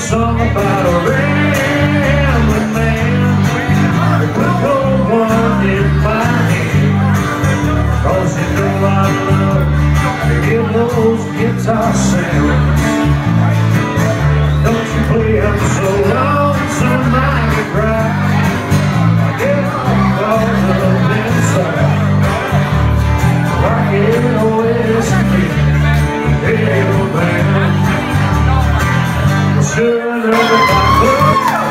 song about a rambling man with no one in my hand. 'Cause you know I love to hear those guitar sounds. Don't you play them so lonesome I can cry. I get all up inside. Rockin' whiskey, hey, old man. Sure,